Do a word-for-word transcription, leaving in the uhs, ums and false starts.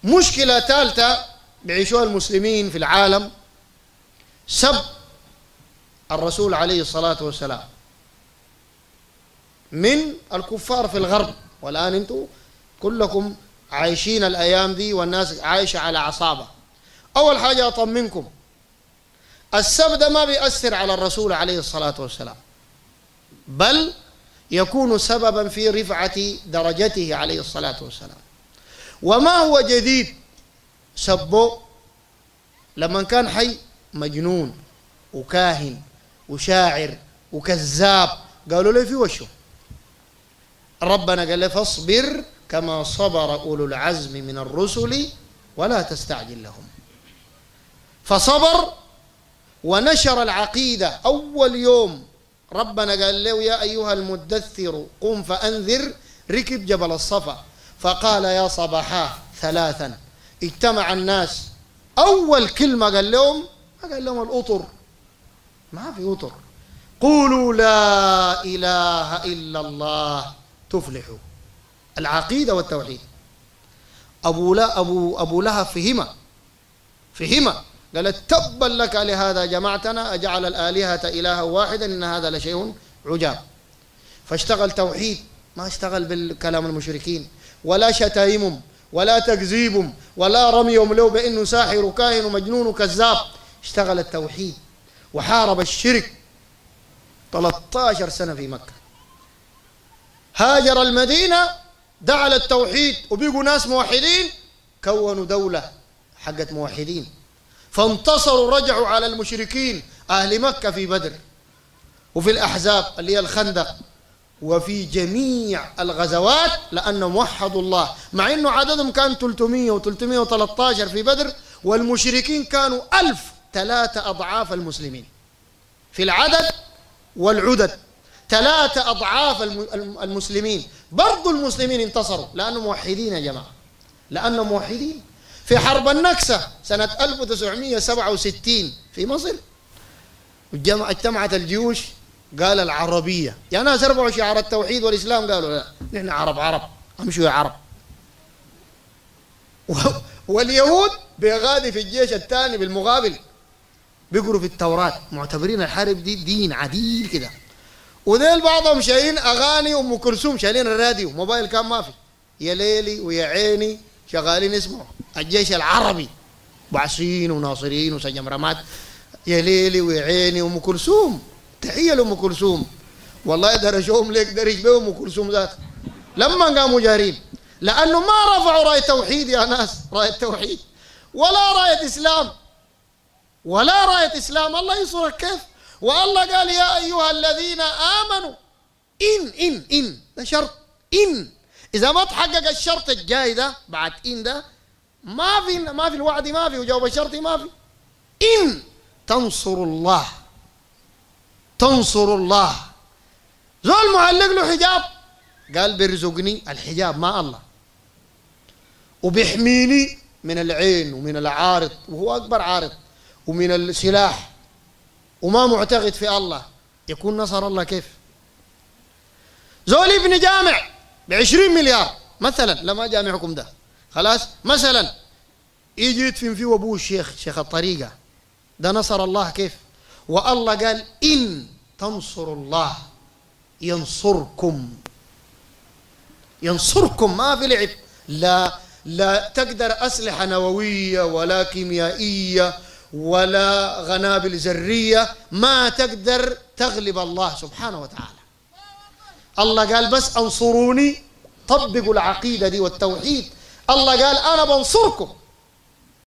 مشكلة ثالثة بيعيشوها المسلمين في العالم، سب الرسول عليه الصلاة والسلام من الكفار في الغرب. والآن انتم كلكم عايشين الأيام دي والناس عايشة على أعصابها. أول حاجة أطمنكم، السب ده ما بيأثر على الرسول عليه الصلاة والسلام، بل يكون سببا في رفعة درجته عليه الصلاة والسلام. وما هو جديد سبه لما كان حي مجنون وكاهن وشاعر وكذاب، قالوا له في وشه. ربنا قال له فاصبر كما صبر أولو العزم من الرسل ولا تستعجل لهم. فصبر ونشر العقيدة. أول يوم ربنا قال له يا أيها المدثر قم فأنذر، ركب جبل الصفا فقال يا صباحاه ثلاثا، اجتمع الناس. أول كلمة قال لهم ما قال لهم الأطر، ما في أطر، قولوا لا إله إلا الله تفلحوا. العقيدة والتوحيد. أبو لا أبو أبو لهب فهمه فهمه قال تبا لك لهذا جمعتنا أجعل الآلهة إلها واحدا إن هذا لشيء عجاب. فاشتغل توحيد، ما اشتغل بالكلام المشركين ولا شتائمهم ولا تكذيبهم ولا رميهم له بأنه ساحر وكاهن ومجنون وكذاب. اشتغل التوحيد وحارب الشرك ثلاثة عشر سنة في مكة. هاجر المدينة، دعا للتوحيد وبيقوا ناس موحدين، كونوا دولة حقت موحدين، فانتصروا، رجعوا على المشركين أهل مكة في بدر وفي الأحزاب اللي هي الخندق وفي جميع الغزوات، لأنهم وحدوا الله. مع أنه عددهم كان ثلاثمئة وثلاثمئة وثلاثة عشر في بدر، والمشركين كانوا ألف، ثلاثة أضعاف المسلمين في العدد والعدد، ثلاثة أضعاف المسلمين. برضو المسلمين انتصروا لأنهم موحدين يا جماعة، لأنهم موحدين. في حرب النكسة سنة ألف وتسعمئة وسبعة وستين في مصر اجتمعت الجيوش، قال العربية يا ناس ارفعوا شعار التوحيد والإسلام، قالوا لا نحن عرب عرب امشوا يا عرب. واليهود بيغادي في الجيش الثاني بالمقابل، بيقروا في التوراة، معتبرين الحرب دي دين عديل كده. وذيل بعضهم شايلين أغاني أم كلثوم، شايلين الراديو، موبايل كان ما في، يا ليلي ويا عيني شغالين اسمه الجيش العربي، بعشرين وناصرين وسجمرمات، يا ليلي ويا عيني أم كلثوم. تحية لأم كلثوم، والله درجوهم ليك درج بهم أم كلثوم ذات لما قاموا جارين، لأنه ما رفعوا راية توحيد يا ناس، راية توحيد ولا راية إسلام ولا راية إسلام. الله ينصرك كيف؟ والله قال يا أيها الذين آمنوا إن إن إن ده شرط، إن إذا ما تحقق الشرط الجاي ده بعد إن ده ما في ما في الوعد، ما في وجواب الشرط ما في. إن تنصروا الله تنصروا الله. زول معلق له حجاب قال بيرزقني الحجاب ما الله، وبيحميني من العين ومن العارض وهو أكبر عارض ومن السلاح، وما معتقد في الله، يكون نصر الله كيف؟ زول ابن جامع بعشرين مليار مثلا، لما جامعكم ده خلاص مثلا يجي يدفن فيه ابوه الشيخ شيخ الطريقة، ده نصر الله كيف؟ والله قال إن تنصروا الله ينصركم، ينصركم ما في لعب. لا لا تقدر أسلحة نووية ولا كيميائية ولا قنابل ذرية ما تقدر تغلب الله سبحانه وتعالى. الله قال بس انصروني، طبقوا العقيدة دي والتوحيد. الله قال أنا بنصركم